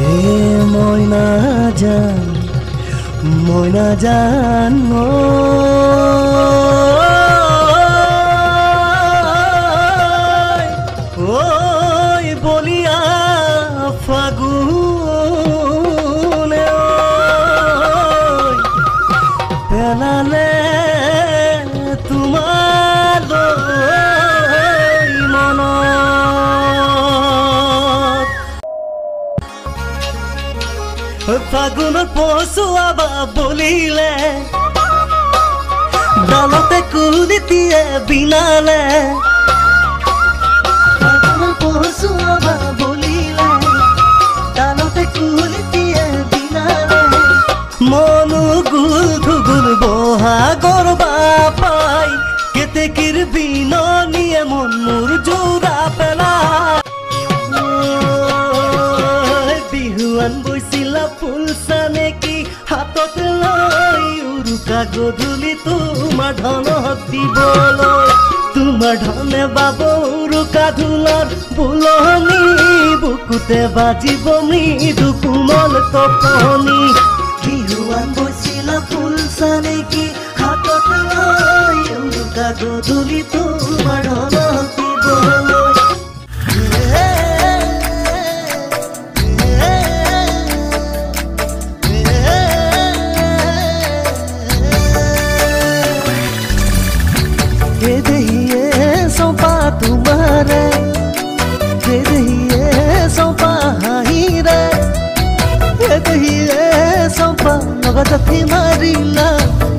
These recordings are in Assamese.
মই নাজান ঐ বলিয়া ফাগুনে পেলালে তোমাৰ মনত ফাগুনৰ পচুৱা বলিলে ডালতে কুলিটিয়ে বিনালে ফাগুনৰ পচুৱা বলিলে ডালতে কুলিটিয়ে বিনালে মনো গুল থুগুল বহাগৰ বাপাই কেতেকিৰ বিননিয়ে মন মোৰ জোৰা পেলাই বিহুৱান বৈছিলা ফুলছা নেকি হাতত লৈ উৰুকা গধূলি তোমাৰ ধনত দিবলৈ তোমাৰ ধনে বাব উৰুকা ঢোলৰ বুলনি বুকুতে বাজিব মৃদু কোমল তপনি বিহুৱান বৈছিলা ফুলছা নেকি হাতত লৈ উৰুকা গধূলি তোমাৰ ধনত দিবলৈ तुम्हारे सौपा हाहिरे सौपा नगजथी मारिला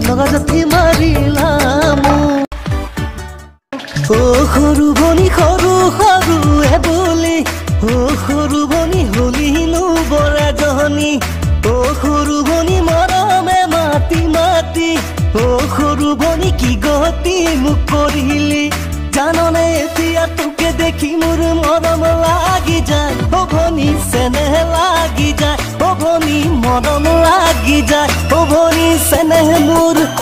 ओ खरु बनी खरु ए बोली ओ खरु बनी होलिनु बरा जहनी ओ खरु बनी मरमे माती माती ओ खरु बनी की गति मुख करिली জাননে এতিয়া তোকে দেখি মোৰ মৰম লাগি যায় ও ভনী চেনেহ লাগি যায় ও ভনী মৰম লাগি যায় ও ভনী চেনেহ মোৰ